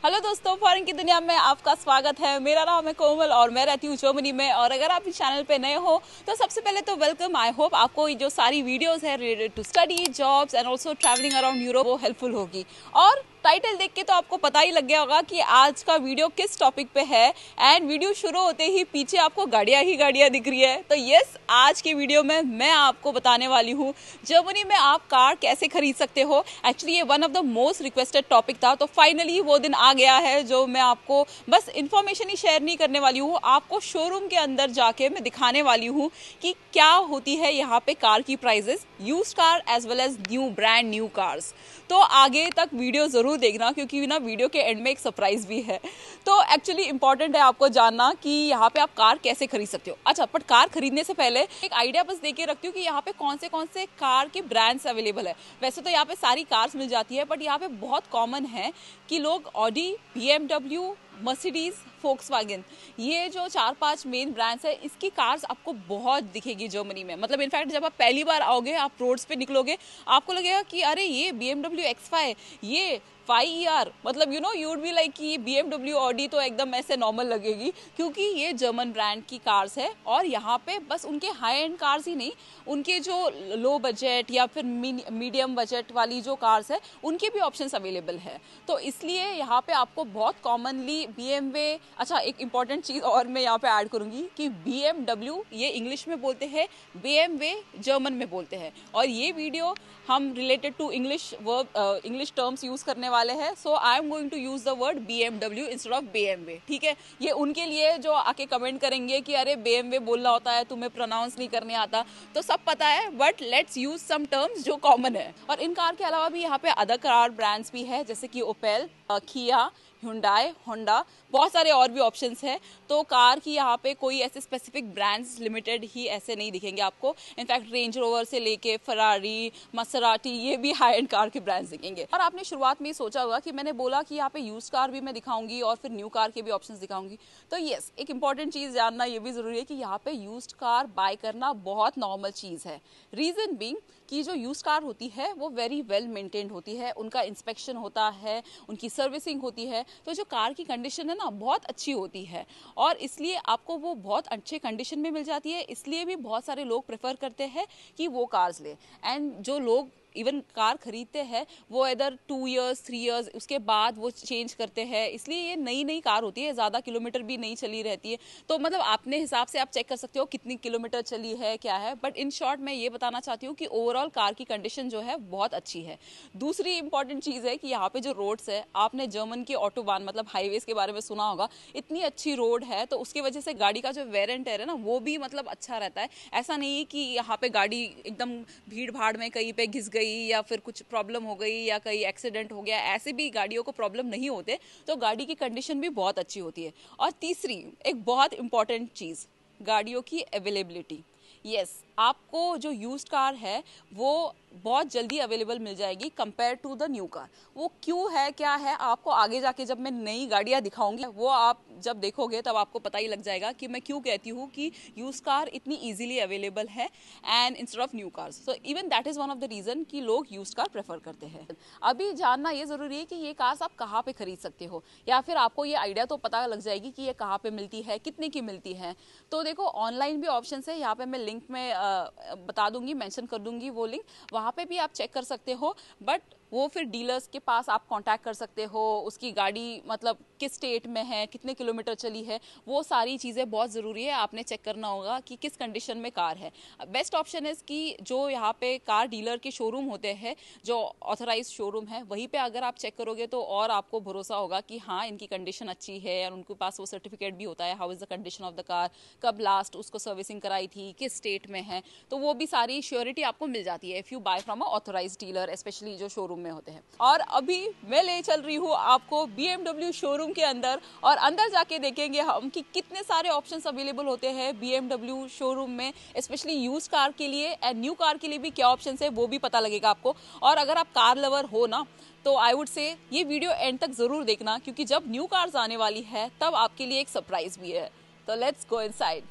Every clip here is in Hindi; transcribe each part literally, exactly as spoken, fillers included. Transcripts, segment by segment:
हेलो दोस्तों, फॉरेन की दुनिया में आपका स्वागत है। मेरा नाम है कोमल और मैं रहती हूँ जर्मनी में। और अगर आप इस चैनल पे नए हो तो सबसे पहले तो वेलकम। आई होप आपको जो सारी वीडियोस है related to study, jobs and also travelling around Europe वो हेल्पफुल होगी। और टाइटल देख के तो आपको पता ही लग गया होगा कि आज का वीडियो किस टॉपिक पे है। एंड वीडियो शुरू होते ही पीछे आपको गाड़ियां ही गाड़ियां दिख रही है। तो यस, आज की वीडियो में मैं आपको बताने वाली हूँ जर्मनी में आप कार कैसे खरीद सकते हो। एक्चुअली ये one of the most requested topic था, तो फाइनली वो दिन आ गया है जो मैं आपको बस इन्फॉर्मेशन ही शेयर नहीं करने वाली हूँ, आपको शोरूम के अंदर जाके मैं दिखाने वाली हूँ कि क्या होती है यहाँ पे कार की prices, used car as well as new brand new cars. तो आगे तक वीडियो जरूर देखना क्योंकि ना वीडियो के एंड में एक सरप्राइज भी है। तो एक्चुअली इंपॉर्टेंट है आपको जानना कि यहाँ पे आप कार कैसे खरीद सकते हो। अच्छा, बट कार खरीदने से पहले एक आइडिया बस देके रखती हूँ कि यहाँ पे कौन से कौन से कार के ब्रांड्स अवेलेबल है। वैसे तो यहाँ पे सारी कार्स मिल जाती है, बट यहाँ पे बहुत कॉमन है कि लोग ऑडी, बीएमडब्ल्यू, मर्सिडीज, फोक्सवैगन, ये जो चार पांच मेन ब्रांड्स है, इसकी कार्स आपको बहुत दिखेगी जर्मनी में। मतलब इनफैक्ट जब आप पहली बार आओगे, आप रोड्स पे निकलोगे, आपको लगेगा कि अरे ये बीएमडब्ल्यू एक्स फाइव, ये फाइव ई आर, मतलब you know you would be like कि बीएमडब्ल्यू, ऑडी तो एकदम ऐसे नॉर्मल लगेगी क्योंकि ये जर्मन ब्रांड की कार्स है। और यहाँ पे बस उनके हाई एंड कार्स ही नहीं, उनके जो लो बजट या फिर मीडियम बजट वाली जो कार्स है उनके भी ऑप्शंस अवेलेबल है। तो इसलिए यहाँ पे आपको बहुत कॉमनली बीएमवे, अच्छा एक इंपॉर्टेंट चीज और मैं यहाँ पे ऐड करूंगी कि बीएमडब्ल्यू ये इंग्लिश में बोलते हैं, बीएमवे जर्मन में बोलते हैं। और ये वीडियो हम related to English verb, English terms use करने वाले हैं। So I am going to use the word BMW instead of बीएमवे। ठीक है, ये उनके लिए जो आके कमेंट करेंगे कि अरे बीएमवे बोलना होता है, तुम्हें प्रोनाउंस नहीं करने आता, तो सब पता है, but let's use some terms जो कॉमन है। और इन कार के अलावा भी यहाँ पे अदर कार ब्रांड्स भी है, जैसे कि ओपेल, किया, हुंडई, होंडा, बहुत सारे और भी ऑप्शंस हैं। तो कार की यहाँ पे कोई ऐसे स्पेसिफिक ब्रांड्स लिमिटेड ही ऐसे नहीं दिखेंगे आपको। इनफैक्ट रेंज रोवर से लेके फरारी, मसराटी, ये भी हाई एंड कार के ब्रांड्स दिखेंगे। और आपने शुरुआत में सोचा होगा कि मैंने बोला कि यहाँ पे यूज कार भी मैं दिखाऊंगी और फिर न्यू कार के भी ऑप्शंस दिखाऊंगी। तो यस, एक इंपॉर्टेंट चीज जानना ये भी जरूरी है कि यहाँ पे यूज्ड कार बाय करना बहुत नॉर्मल चीज है। रीजन बीइंग कि जो यूज कार होती है वो वेरी वेल मेंटेन्ड होती है, उनका इंस्पेक्शन होता है, उनकी सर्विसिंग होती है। तो जो कार की कंडीशन है ना बहुत अच्छी होती है और इसलिए आपको वो बहुत अच्छे कंडीशन में मिल जाती है। इसलिए भी बहुत सारे लोग प्रेफर करते हैं कि वो कार्स ले। एंड जो लोग इवन कार खरीदते हैं वो इधर टू इयर्स थ्री इयर्स उसके बाद वो चेंज करते हैं, इसलिए ये नई नई कार होती है, ज़्यादा किलोमीटर भी नहीं चली रहती है। तो मतलब अपने हिसाब से आप चेक कर सकते हो कितनी किलोमीटर चली है क्या है। बट इन शॉर्ट मैं ये बताना चाहती हूँ कि ओवरऑल कार की कंडीशन जो है बहुत अच्छी है। दूसरी इंपॉर्टेंट चीज़ है कि यहाँ पे जो रोड्स है, आपने जर्मन की ऑटोबान मतलब हाईवेज के बारे में सुना होगा, इतनी अच्छी रोड है तो उसकी वजह से गाड़ी का जो वेर एंड टेयर है ना वो भी मतलब अच्छा रहता है। ऐसा नहीं है कि यहाँ पे गाड़ी एकदम भीड़ भाड़ में कहीं पे घिस गई या फिर कुछ प्रॉब्लम हो गई या कहीं एक्सीडेंट हो गया, ऐसे भी गाड़ियों को प्रॉब्लम नहीं होते। तो गाड़ी की कंडीशन भी बहुत अच्छी होती है। और तीसरी एक बहुत इंपॉर्टेंट चीज़, गाड़ियों की अवेलेबिलिटी। यस, आपको जो यूज्ड कार है वो बहुत जल्दी अवेलेबल मिल जाएगी compare to the new car. वो क्यों है, क्या है, आपको आगे जाके जब मैं नई गाड़ियां दिखाऊंगी वो आप जब देखोगे तब आपको पता ही लग जाएगा कि मैं क्यों कहती हूँ कि यूज्ड कार इतनी इजीली अवेलेबल है and instead of new cars. So even that is one of the reason कि लोग यूज्ड कार प्रेफर करते हैं। अभी जानना ये जरूरी है कि ये कार्स आप कहाँ पे खरीद सकते हो, या फिर आपको ये आइडिया तो पता लग जाएगी कि ये कहाँ पे मिलती है, कितने की मिलती है। तो देखो, ऑनलाइन भी ऑप्शन है, यहाँ पे मैं लिंक में बता दूंगी, मेंशन कर दूंगी वो लिंक, वहां पे भी आप चेक कर सकते हो। बट वो फिर डीलर्स के पास आप कांटेक्ट कर सकते हो, उसकी गाड़ी मतलब किस स्टेट में है, कितने किलोमीटर चली है, वो सारी चीज़ें बहुत ज़रूरी है। आपने चेक करना होगा कि किस कंडीशन में कार है। बेस्ट ऑप्शन है कि जो यहाँ पे कार डीलर के शोरूम होते हैं, जो ऑथराइज शोरूम है, वहीं पे अगर आप चेक करोगे तो और आपको भरोसा होगा कि हाँ इनकी कंडीशन अच्छी है और उनके पास वो सर्टिफिकेट भी होता है, how is the condition of the car, कब लास्ट उसको सर्विसिंग कराई थी, किस स्टेट में है। तो वो भी सारी श्योरिटी आपको मिल जाती है if you buy from a authorize dealer, specially जो शोरूम में होते हैं। और अभी मैं ले चल रही हूँ आपको बीएमडब्ल्यू शोरूम के अंदर, और अंदर जाके देखेंगे हम कि कितने सारे ऑप्शंस अवेलेबल होते हैं बीएमडब्ल्यू शोरूम में, स्पेशली यूज कार के लिए एंड न्यू कार के लिए भी क्या ऑप्शंस है वो भी पता लगेगा आपको। और अगर आप कार लवर हो ना तो आई वुड से ये वीडियो एंड तक जरूर देखना, क्योंकि जब न्यू कार्स आने वाली है तब आपके लिए एक सरप्राइज भी है। तो लेट्स गो इनसाइड।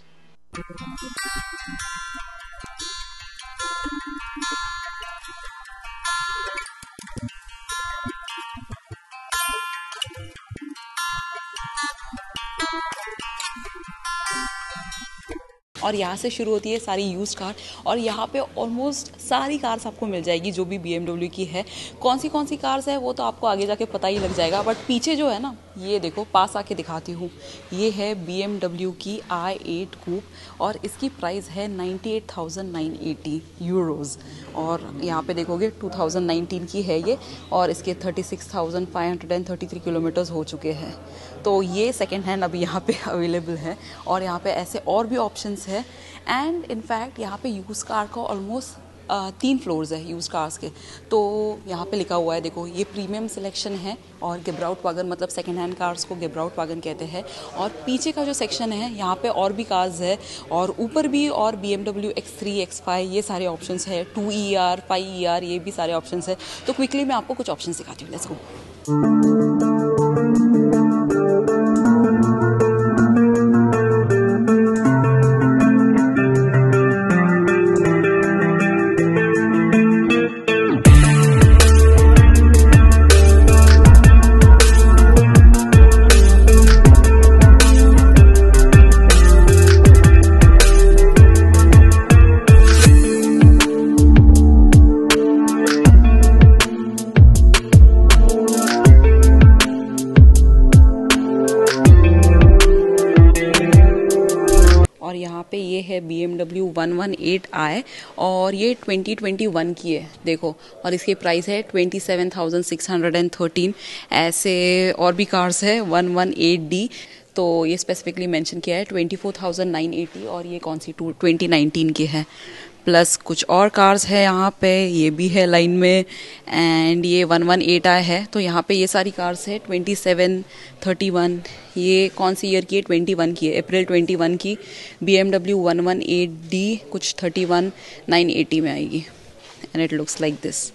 और यहाँ से शुरू होती है सारी यूज कार। और यहाँ पे ऑलमोस्ट सारी कार्स आपको मिल जाएगी जो भी बी एम डब्ल्यू की है। कौन सी कौन सी कार्स है वो तो आपको आगे जाके पता ही लग जाएगा, बट पीछे जो है ना, ये देखो पास आके दिखाती हूँ, ये है बी एम डब्ल्यू की आई एट कूप और इसकी प्राइस है ninety eight thousand nine eighty euros. और यहाँ पे देखोगे टू थाउजेंड नाइनटीन की है ये, और इसके thirty six thousand five hundred thirty three kilometres हो चुके हैं। तो ये सेकेंड हैंड अभी यहाँ पे अवेलेबल है। और यहाँ पे ऐसे और भी ऑप्शंस है। एंड इनफैक्ट यहाँ पे यूज़ कार का ऑलमोस्ट Uh, तीन फ्लोर्स है यूज़ कार्स के। तो यहाँ पे लिखा हुआ है देखो, ये प्रीमियम सिलेक्शन है और गेब्राउट वागन, मतलब सेकंड हैंड कार्स को गेब्राउट वागन कहते हैं। और पीछे का जो सेक्शन है यहाँ पे और भी कार्स है, और ऊपर भी और B M W X three X five ये सारे ऑप्शंस है, two E R five E R ये भी सारे ऑप्शंस है। तो क्विकली मैं आपको कुछ ऑप्शंस दिखाती हूँ, लेट्स गो। और यहाँ पे ये है B M W one one eight I और ये ट्वेंटी ट्वेंटी वन की है देखो, और इसकी प्राइस है twenty seven thousand six hundred thirteen. ऐसे और भी कार्स है वन वन एट डी, तो ये स्पेसिफिकली मेंशन किया है twenty four thousand nine eighty, और ये कौन सी टू ट्वेंटी नाइनटीन की है। प्लस कुछ और कार्स है यहाँ पे, ये भी है लाइन में, एंड ये वन वन एट आई है। तो यहाँ पे ये सारी कार्स है ट्वेंटी सेवन थर्टी वन, ये कौन सी ईयर की है, ट्वेंटी वन की है, अप्रैल ट्वेंटी वन की। B M W one one eight D कुछ थर्टी वन नाइन एटी में आएगी, and it looks like this.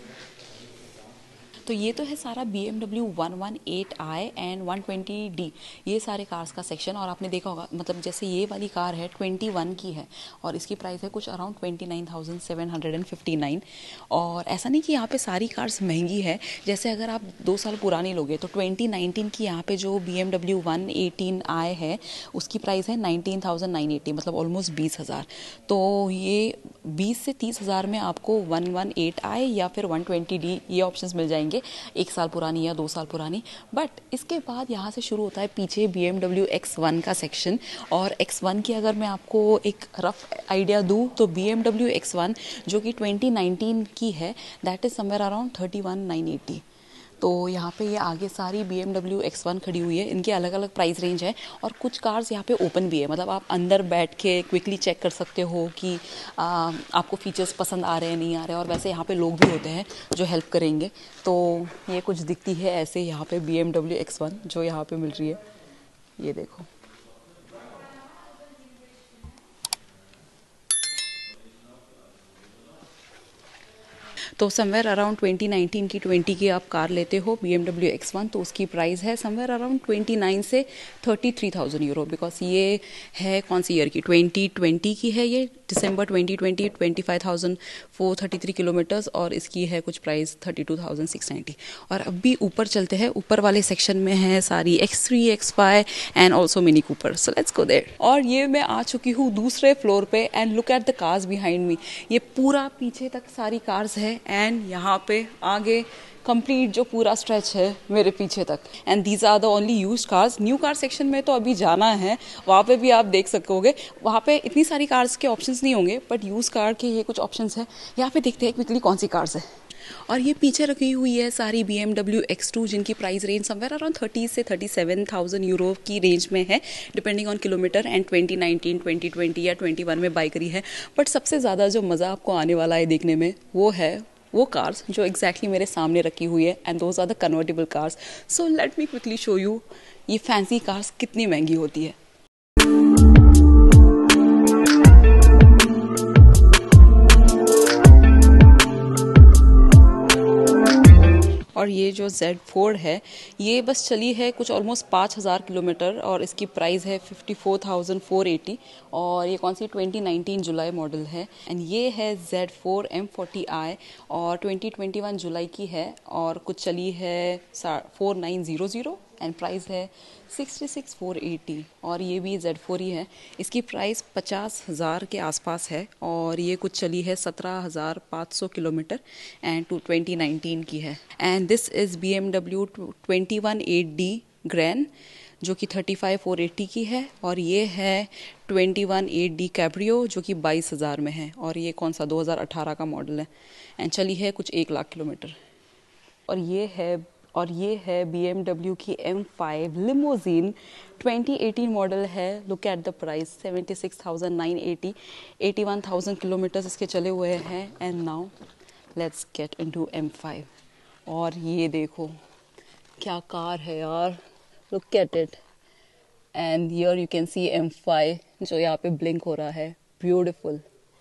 तो ये तो है सारा B M W one one eight I and one twenty D, ये सारे कार्स का सेक्शन। और आपने देखा होगा, मतलब जैसे ये वाली कार है ट्वेंटी वन की है और इसकी प्राइस है कुछ around twenty nine thousand seven hundred fifty nine. और ऐसा नहीं कि यहाँ पे सारी कार्स महंगी है, जैसे अगर आप दो साल पुरानी लोगे तो ट्वेंटी नाइनटीन की यहाँ पे जो B M W one eighteen I है उसकी प्राइस है नाइनटीन थाउजेंड नाइन एटी, मतलब ऑलमोस्ट बीस हज़ार। तो ये बीस से तीस हज़ार में आपको वन वन एट आई या फिर वन ट्वेंटी डी ये ऑप्शंस मिल जाएंगे, एक साल पुरानी या दो साल पुरानी। बट इसके बाद यहाँ से शुरू होता है पीछे B M W X one का सेक्शन। और एक्स वन की अगर मैं आपको एक रफ आइडिया दूँ तो B M W X one जो कि ट्वेंटी नाइनटीन की है, that is somewhere around thirty one nine eighty. तो यहाँ पे ये आगे सारी B M W X one खड़ी हुई है, इनके अलग अलग प्राइस रेंज है। और कुछ कार्स यहाँ पे ओपन भी है, मतलब आप अंदर बैठ के क्विकली चेक कर सकते हो कि आ, आपको फीचर्स पसंद आ रहे हैं नहीं आ रहे हैं। और वैसे यहाँ पे लोग भी होते हैं जो हेल्प करेंगे। तो ये कुछ दिखती है ऐसे यहाँ पे B M W X one जो यहाँ पे मिल रही है, ये देखो। तो समवेयर अराउंड ट्वेंटी नाइनटीन की ट्वेंटी की आप कार लेते हो B M W X one, तो उसकी प्राइस है समवेयर अराउंड ट्वेंटी नाइन से thirty three thousand euro, because ये है कौन सी ईयर की, ट्वेंटी ट्वेंटी की है, ये December twenty twenty, twenty five thousand four thirty three kilometres, और इसकी है कुछ price thirty two thousand six ninety. और अब भी ऊपर चलते हैं, ऊपर वाले सेक्शन में है सारी X three X five and also Mini Cooper, so let's go there. और ये मैं आ चुकी हूँ दूसरे फ्लोर पे, and look at the cars behind me. ये पूरा पीछे तक सारी कार्स है, एंड यहाँ पे आगे कंप्लीट जो पूरा स्ट्रेच है मेरे पीछे तक, and these are the only used cars. New car section में तो अभी जाना है, वहाँ पे भी आप देख सकोगे, वहाँ पे इतनी सारी कार्स के ऑप्शंस नहीं होंगे, बट यूज कार के ये कुछ ऑप्शंस है। यहाँ पे देखते हैं क्विकली कौन सी कार्स है। और ये पीछे रखी हुई है सारी B M W X two जिनकी price range somewhere around thirty से थर्टी सेवन थाउजेंड यूरो की रेंज में है, depending on kilometre, and twenty nineteen, twenty twenty या ट्वेंटी वन में बाई करी है। बट सबसे ज़्यादा जो मज़ा आपको आने वाला है देखने में वो है वो कार्स जो एग्जैक्टली exactly मेरे सामने रखी हुई है, and those are the convertible cars. So let me quickly show you ये फैंसी कार्स कितनी महंगी होती है। और ये जो ज़ेड फोर है ये बस चली है कुछ ऑलमोस्ट पाँच हज़ार किलोमीटर, और इसकी प्राइस है fifty four thousand four eighty, और ये कौन सी ट्वेंटी नाइनटीन जुलाई मॉडल है। एंड ये है Z four M forty I और ट्वेंटी ट्वेंटी वन जुलाई की है, और कुछ चली है four nine zero zero and price है सिक्सटी सिक्स फोर एटी और ये भी जेड फोर ही है। इसकी प्राइस पचास हज़ार के आसपास है और ये कुछ चली है सत्रह हज़ार पाँच सौ kilometre and two twenty nineteen की है। And this is B M W twenty one eight D grand जो कि थर्टी फाइव फोर एटी की है और ये है twenty one eight D cabrio जो कि बाईस हज़ार में है और ये कौन सा दो हज़ार अठारह का मॉडल है एंड चली है कुछ एक लाख किलोमीटर। और ये है और ये है बी एम डब्ल्यू की M five limousine twenty eighteen model है। Look at the price seventy six thousand nine eighty, eighty one thousand kilometres इसके चले हुए हैं। And now let's get into M five. और ये देखो क्या कार है यार, look at it and here you can see M five जो यहाँ पे ब्लिंक हो रहा है, ब्यूटीफुल।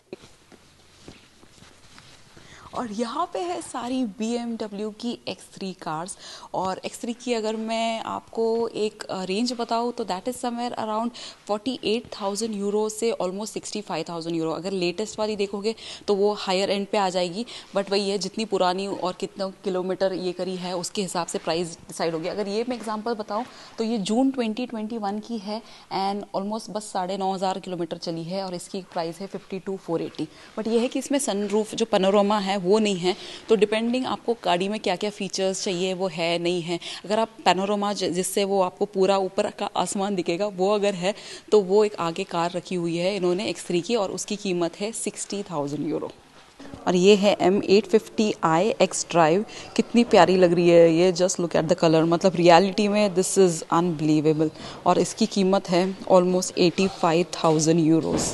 और यहाँ पे है सारी बी एम डब्ल्यू की एक्स थ्री कार्स और एक्स थ्री की अगर मैं आपको एक रेंज बताऊँ तो that is somewhere around forty eight thousand euro से almost sixty five thousand euro. अगर लेटेस्ट वाली देखोगे तो वो हायर एंड पे आ जाएगी, बट वही है जितनी पुरानी और कितना किलोमीटर ये करी है उसके हिसाब से प्राइस डिसाइड होगी। अगर ये मैं एग्जांपल बताऊँ तो ये जून ट्वेंटी ट्वेंटी वन की है एंड ऑलमोस्ट बस साढ़े नौ हज़ार किलोमीटर चली है और इसकी प्राइस है fifty two four eighty. But ये है कि इसमें सनरूफ जो पैनोरामा है वो नहीं है, तो डिपेंडिंग आपको गाड़ी में क्या क्या फीचर्स चाहिए वो है नहीं है। अगर आप पैनोरामा जिससे वो आपको पूरा ऊपर का आसमान दिखेगा वो अगर है तो वो एक आगे कार रखी हुई है इन्होंने एक्स थ्री की और उसकी कीमत है सिक्सटी थाउजेंड यूरो। और ये है M eight fifty I X drive, कितनी प्यारी लग रही है ये, just look at the colour, मतलब रियलिटी में दिस इज़ अनबिलीवेबल और इसकी कीमत है almost eighty five thousand euros.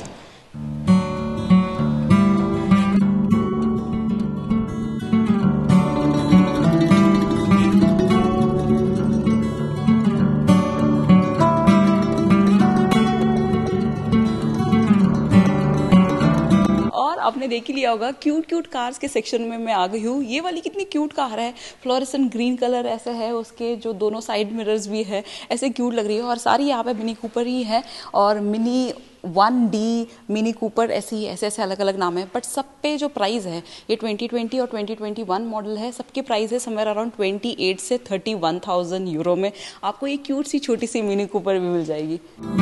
आपने देख ही लिया होगा क्यूट क्यूट कार्स के सेक्शन में मैं आ गई हूँ। ये वाली कितनी क्यूट कार है, फ्लोरेसेंट ग्रीन कलर ऐसे है, उसके जो दोनों साइड मिरर्स भी है ऐसे क्यूट लग रही है और सारी यहाँ पे मिनी कूपर ही है और Mini one D, Mini Cooper ऐसे ही ऐसे ऐसे अलग अलग नाम है। बट सब पे जो प्राइस है ये ट्वेंटी ट्वेंटी और ट्वेंटी ट्वेंटी वन मॉडल है, सबके प्राइस है समवेयर अराउंड ट्वेंटी एट से थर्टी वन थाउजेंड यूरो में आपको ये क्यूट सी छोटी सी मिनी कूपर भी मिल जाएगी।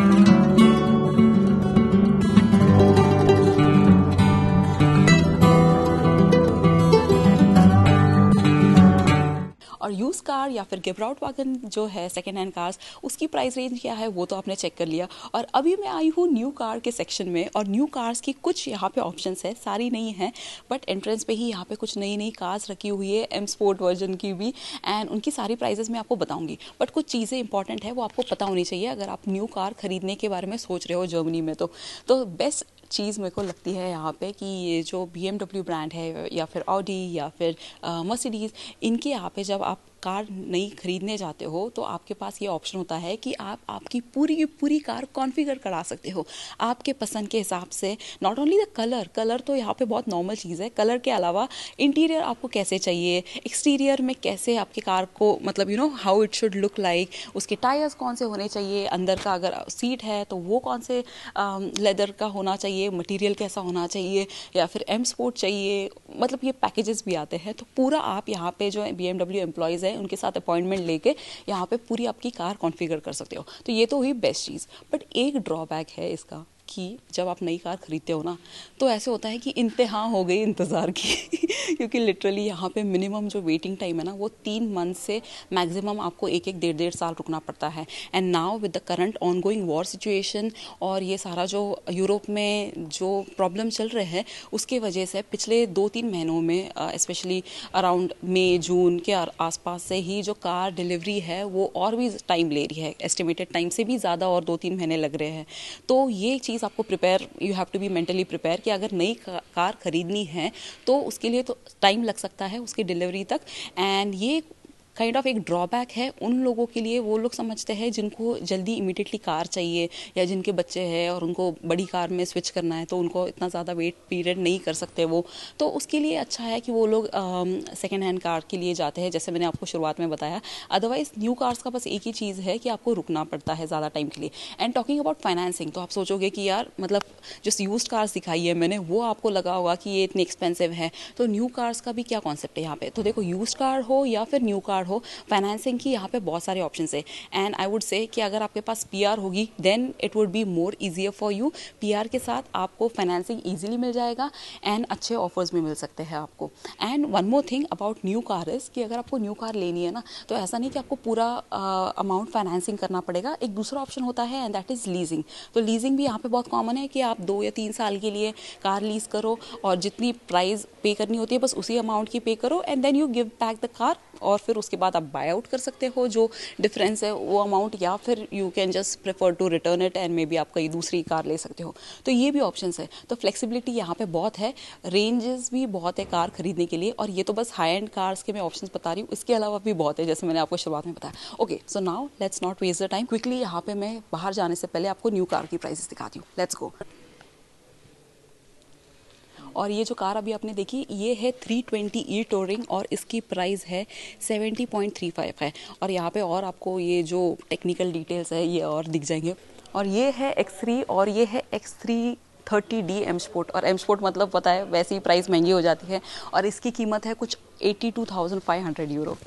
और यूज कार या फिर गिब्राउट वैगन जो है सेकेंड हैंड कार्स, उसकी प्राइस रेंज क्या है वो तो आपने चेक कर लिया। और अभी मैं आई हूँ न्यू कार के सेक्शन में और न्यू कार्स की कुछ यहाँ पे ऑप्शंस है, सारी नहीं है बट एंट्रेंस पे ही यहाँ पे कुछ नई नई कार्स रखी हुई है, एम स्पोर्ट वर्जन की भी, एंड उनकी सारी प्राइजेस मैं आपको बताऊंगी। बट कुछ चीज़ें इंपॉर्टेंट है वो आपको पता होनी चाहिए अगर आप न्यू कार खरीदने के बारे में सोच रहे हो जर्मनी में। तो तो बेस्ट चीज़ मेरे को लगती है यहाँ पे कि ये जो बी एम डब्ल्यू ब्रांड है या फिर ऑडी या फिर मर्सिडीज़, इनके यहाँ पे जब आप कार नई खरीदने जाते हो तो आपके पास ये ऑप्शन होता है कि आप आपकी पूरी की पूरी कार कॉन्फ़िगर करा सकते हो आपके पसंद के हिसाब से। Not only the colour, colour तो यहाँ पे बहुत नॉर्मल चीज़ है, कलर के अलावा इंटीरियर आपको कैसे चाहिए, एक्सटीरियर में कैसे आपकी कार को, मतलब you know how it should look like, उसके टायर्स कौन से होने चाहिए, अंदर का अगर सीट है तो वो कौन से लेदर का होना चाहिए, मटेरियल कैसा होना चाहिए, या फिर एम स्पोर्ट चाहिए, मतलब ये पैकेजेस भी आते हैं। तो पूरा आप यहाँ पे जो बी एम डब्ल्यू एम्प्लॉयज़ है उनके साथ अपॉइंटमेंट लेके यहाँ पे पूरी आपकी कार कॉन्फ़िगर कर सकते हो। तो ये तो हुई बेस्ट चीज़। बट एक ड्रॉबैक है इसका कि जब आप नई कार खरीदते हो ना तो ऐसे होता है कि इंतहा हो गई इंतज़ार की क्योंकि लिटरली यहाँ पे मिनिमम जो वेटिंग टाइम है ना वो तीन मंथ से मैक्सिमम आपको एक एक डेढ़ डेढ़ साल रुकना पड़ता है। And now with the current ongoing war situation और ये सारा जो यूरोप में जो प्रॉब्लम चल रहे हैं उसके वजह से पिछले दो तीन महीनों में स्पेशली अराउंड मई जून के आसपास से ही जो कार डिलीवरी है वो और भी टाइम ले रही है, एस्टिमेटेड टाइम से भी ज़्यादा और दो तीन महीने लग रहे हैं। तो ये चीज़ आपको prepare, you have to be mentally prepare कि अगर नई कार खरीदनी है तो उसके लिए तो टाइम लग सकता है उसकी डिलीवरी तक। एंड ये काइंड ऑफ एक ड्रॉबैक है उन लोगों के लिए, वो लोग समझते हैं जिनको जल्दी इमीडिएटली कार चाहिए या जिनके बच्चे हैं और उनको बड़ी कार में स्विच करना है तो उनको इतना ज़्यादा वेट पीरियड नहीं कर सकते वो, तो उसके लिए अच्छा है कि वो लोग सेकेंड हैंड कार के लिए जाते हैं, जैसे मैंने आपको शुरुआत में बताया। अदरवाइज न्यू कार्स का बस एक ही चीज़ है कि आपको रुकना पड़ता है ज़्यादा टाइम के लिए। एंड टॉकिंग अबाउट फाइनेंसिंग, तो आप सोचोगे कि यार मतलब जो यूज्ड कार्स दिखाई है मैंने वो आपको लगा होगा कि ये इतनी एक्सपेंसिव है, तो न्यू कार्स का भी क्या कॉन्सेप्ट है यहाँ पे। तो देखो यूज्ड कार हो या फिर न्यू कार कार्ड हो, फाइनेंसिंग की यहाँ पे बहुत सारे ऑप्शन है। एंड आई वुड से कि अगर आपके पास पीआर होगी then it would be more easier for you. PR के साथ आपको फाइनेंसिंग ईजिली मिल जाएगा एंड अच्छे ऑफर्स भी मिल सकते हैं आपको। And one more thing about new car is कि अगर आपको न्यू कार लेनी है ना, तो ऐसा नहीं कि आपको पूरा अमाउंट फाइनेंसिंग करना पड़ेगा। एक दूसरा ऑप्शन होता है एंड दैट इज़ लीजिंग। तो लीजिंग भी यहाँ पे बहुत कॉमन है कि आप दो या तीन साल के लिए कार लीज करो और जितनी प्राइस पे करनी होती है बस उसी अमाउंट की पे करो and then you give back the car, और फिर उसके बाद आप बाय आउट कर सकते हो जो डिफरेंस है वो अमाउंट, या फिर you can just prefer to return it and maybe आप कहीं दूसरी कार ले सकते हो। तो ये भी ऑप्शंस है। तो फ्लेक्सिबिलिटी यहाँ पे बहुत है, रेंजेस भी बहुत है कार खरीदने के लिए। और ये तो बस हाई एंड कार्स के मैं ऑप्शंस बता रही हूँ, इसके अलावा भी बहुत है जैसे मैंने आपको शुरुआत में बताया। Okay, so now let's not waste the time, quickly यहाँ पे मैं बाहर जाने से पहले आपको न्यू कार की प्राइसेस दिखाती हूँ। Let's go. और ये जो कार अभी आपने देखी ये है थ्री ट्वेंटी ई टोरिंग और इसकी प्राइस है सेवेंटी पॉइंट थ्री फाइव है। और यहाँ पे और आपको ये जो टेक्निकल डिटेल्स है ये और दिख जाएंगे। और ये है एक्स थ्री और ये है X three thirty D M sport. और एम स्पोर्ट मतलब पता है वैसे ही प्राइस महंगी हो जाती है और इसकी कीमत है कुछ eighty two thousand five hundred euro.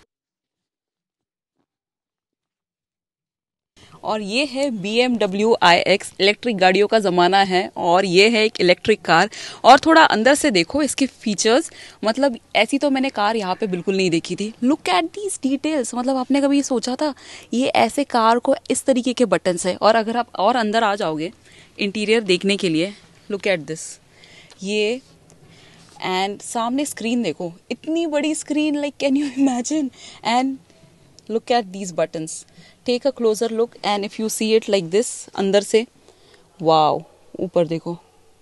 और ये है B M W I X, electric गाड़ियों का ज़माना है और ये है एक इलेक्ट्रिक कार। और थोड़ा अंदर से देखो इसके फीचर्स, मतलब ऐसी तो मैंने कार यहाँ पे बिल्कुल नहीं देखी थी। लुक एट दीज डिटेल्स, मतलब आपने कभी ये सोचा था ये ऐसे कार को इस तरीके के बटन्स है। और अगर आप और अंदर आ जाओगे इंटीरियर देखने के लिए, लुक एट दिस, ये एंड सामने स्क्रीन देखो, इतनी बड़ी screen, like can you imagine. And look at these buttons, take a closer look and if you see it like this अंदर से, wow, ऊपर देखो।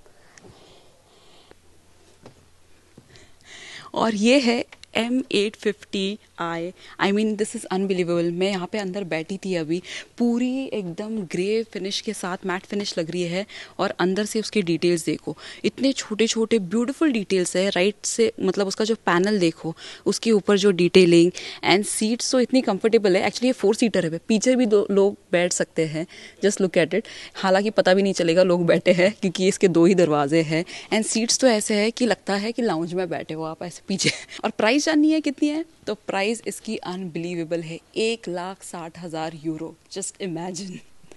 और ये है M eight fifty I, I mean this is unbelievable. मैं यहाँ पे अंदर बैठी थी अभी, पूरी एकदम ग्रे फिनिश के साथ मैट फिनिश लग रही है। और अंदर से उसके डिटेल्स देखो, इतने छोटे छोटे ब्यूटीफुल डिटेल्स है। राइट से मतलब उसका जो पैनल देखो, उसके ऊपर जो डिटेलिंग एंड सीट्स तो इतनी कंफर्टेबल है। एक्चुअली ये फोर सीटर है, पीछे भी दो लोग बैठ सकते हैं, जस्ट लुक एट इट। हालांकि पता भी नहीं चलेगा लोग बैठे हैं क्योंकि इसके दो ही दरवाजे हैं। एंड सीट्स तो ऐसे है कि लगता है कि लाउंज में बैठे हो आप ऐसे पीछे। और प्राइस जाननी है कितनी है? तो प्राइस इसकी अनबिलीवेबल है, एक लाख साठ हजार यूरो। Just imagine.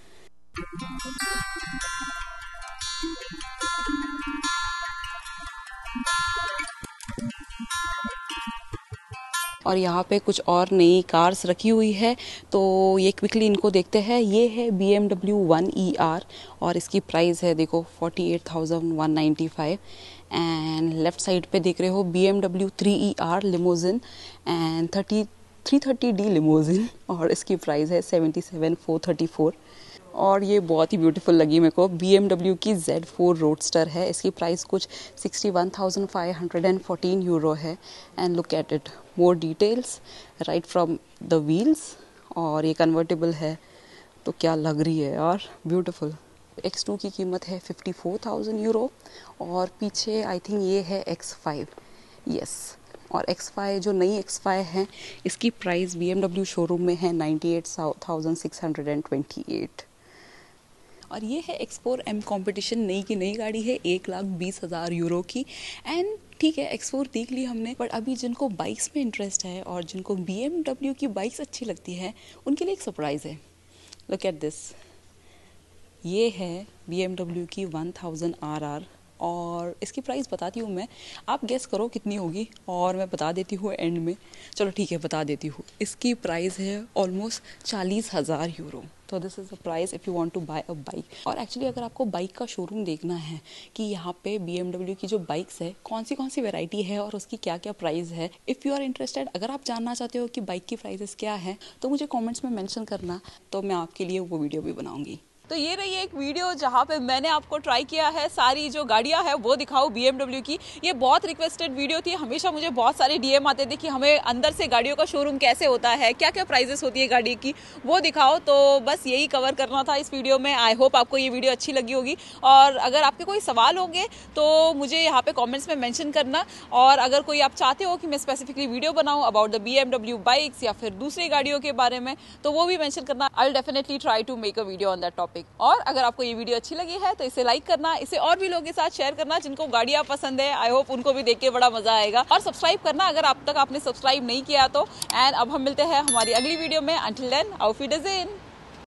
और यहाँ पे कुछ और नई कार्स रखी हुई है तो ये क्विकली इनको देखते हैं। ये है B M W one E R और इसकी प्राइस है देखो forty eight thousand one ninety five. And left side पे देख रहे हो B M W three E R limousine and thirty three thirty D limousine और इसकी प्राइस है seventy seven four thirty four. और ये बहुत ही ब्यूटीफुल लगी मेरे को, बी एम डब्ल्यू की जेड फोर रोडस्टर है। इसकी प्राइस कुछ sixty one thousand five hundred fourteen euro है। And look at it, more details right from the wheels. और ये कन्वर्टेबल है तो क्या लग रही है यार, ब्यूटीफुल। एक्स टू की कीमत है फिफ्टी फोर थाउजेंड यूरो और पीछे आई थिंक ये है एक्स फाइव, यस। और एक्स फाइव जो नई एक्स फाइव है इसकी price B M W showroom में है ninety eight thousand six hundred twenty eight. और ये है एक्स फोर एम कॉम्पिटिशन, नई की नई गाड़ी है, एक लाख बीस हज़ार यूरो की। एंड ठीक है एक्स फोर देख ली हमने, बट अभी जिनको बाइक्स में इंटरेस्ट है और जिनको बी एम डब्ल्यू की बाइक्स अच्छी लगती है उनके लिए एक सरप्राइज़ है। लुक एट दिस, ये है बी एम डब्ल्यू की वन थाउजेंड आर आर और इसकी प्राइस बताती हूँ मैं, आप गेस करो कितनी होगी और मैं बता देती हूँ एंड में। चलो ठीक है बता देती हूँ, इसकी प्राइस है ऑलमोस्ट चालीस हज़ार यूरो। तो this is the price if you want to buy a bike. और एक्चुअली अगर आपको बाइक का शोरूम देखना है कि यहाँ पे बी एम डब्ल्यू की जो बाइक्स है कौन सी कौन सी वैरायटी है और उसकी क्या क्या प्राइस है, इफ़ यू आर इंटरेस्टेड, अगर आप जानना चाहते हो कि बाइक की प्राइसेस क्या है तो मुझे कॉमेंट्स में मैंशन करना, तो मैं आपके लिए वो वीडियो भी बनाऊँगी। तो ये रही एक वीडियो जहाँ पे मैंने आपको ट्राई किया है सारी जो गाड़ियाँ हैं वो दिखाओ बी एम डब्ल्यू की। ये बहुत रिक्वेस्टेड वीडियो थी, हमेशा मुझे बहुत सारे डी एम आते थे कि हमें अंदर से गाड़ियों का शोरूम कैसे होता है, क्या क्या प्राइजेस होती है गाड़ी की, वो दिखाओ। तो बस यही कवर करना था इस वीडियो में। आई होप आपको ये वीडियो अच्छी लगी होगी और अगर आपके कोई सवाल होंगे तो मुझे यहाँ पे कॉमेंट्स में मैंशन करना। और अगर कोई आप चाहते हो कि मैं स्पेसिफिकली वीडियो बनाऊँ about the B M W bikes या फिर दूसरी गाड़ियों के बारे में तो वो भी मैंशन करना। I will definitely try to make a video on that topic. Topic. और अगर आपको ये वीडियो अच्छी लगी है तो इसे लाइक करना, इसे और भी लोगों के साथ शेयर करना जिनको गाड़ियां पसंद है। आई होप उनको भी देख के बड़ा मजा आएगा। और सब्सक्राइब करना अगर अब तक आपने सब्सक्राइब नहीं किया तो। एंड अब हम मिलते हैं हमारी अगली वीडियो में। Until then, auf Wiedersehen।